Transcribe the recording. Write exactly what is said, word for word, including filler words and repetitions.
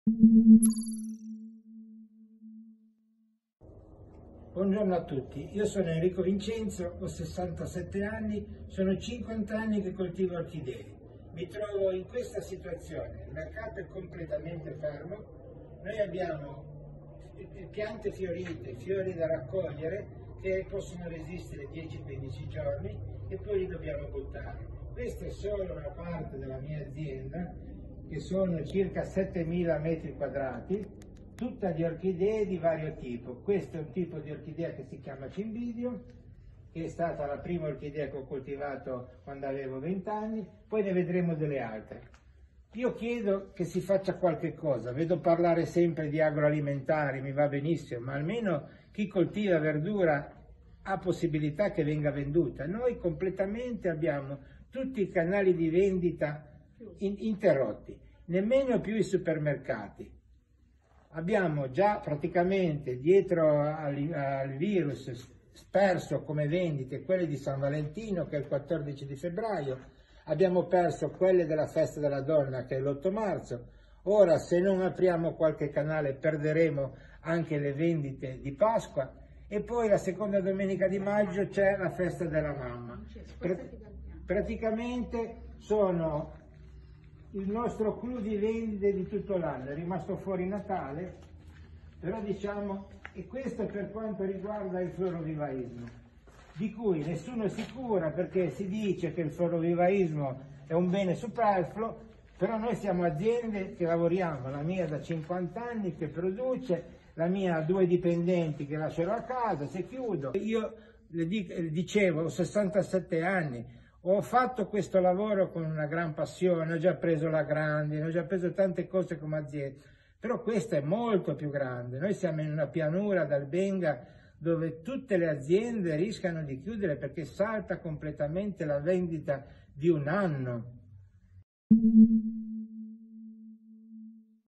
Buongiorno a tutti, io sono Enrico Vincenzo, ho sessantasette anni, sono cinquanta anni che coltivo orchidee. Mi trovo in questa situazione, il mercato è completamente fermo, noi abbiamo piante fiorite, fiori da raccogliere che possono resistere dieci quindici giorni e poi li dobbiamo buttare. Questa è solo una parte della mia azienda, che sono circa settemila metri quadrati, tutta di orchidee di vario tipo. Questo è un tipo di orchidea che si chiama Cimbidio, che è stata la prima orchidea che ho coltivato quando avevo venti anni, poi ne vedremo delle altre. Io chiedo che si faccia qualche cosa, vedo parlare sempre di agroalimentari, mi va benissimo, ma almeno chi coltiva verdura ha possibilità che venga venduta. Noi completamente abbiamo tutti i canali di vendita in, interrotti, nemmeno più i supermercati. Abbiamo già praticamente dietro al, al virus perso come vendite quelle di San Valentino, che è il quattordici di febbraio, abbiamo perso quelle della festa della donna, che è l'otto marzo. Ora, se non apriamo qualche canale, perderemo anche le vendite di Pasqua, e poi la seconda domenica di maggio c'è la festa della mamma. Praticamente sono il nostro clou di vendite di tutto l'anno, è rimasto fuori Natale, però diciamo, e questo per quanto riguarda il florovivaismo, di cui nessuno si cura, perché si dice che il florovivaismo è un bene superfluo, però noi siamo aziende che lavoriamo, la mia da cinquanta anni che produce, la mia ha due dipendenti che lascerò a casa, se chiudo. Io le dicevo, ho sessantasette anni, ho fatto questo lavoro con una gran passione, ho già preso la grande, ho già preso tante cose come azienda, però questa è molto più grande. Noi siamo in una pianura d'Albenga dove tutte le aziende rischiano di chiudere perché salta completamente la vendita di un anno.